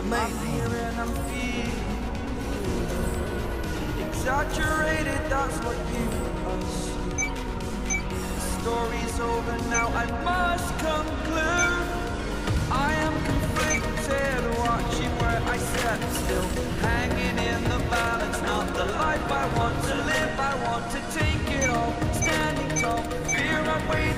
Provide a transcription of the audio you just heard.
I'm here and I'm feeling exaggerated, that's what you assume. The story's over now, I must conclude. I am conflicted, watching where I step still, hanging in the balance, not the life I want to live. I want to take it all, standing tall, fear I'm waiting.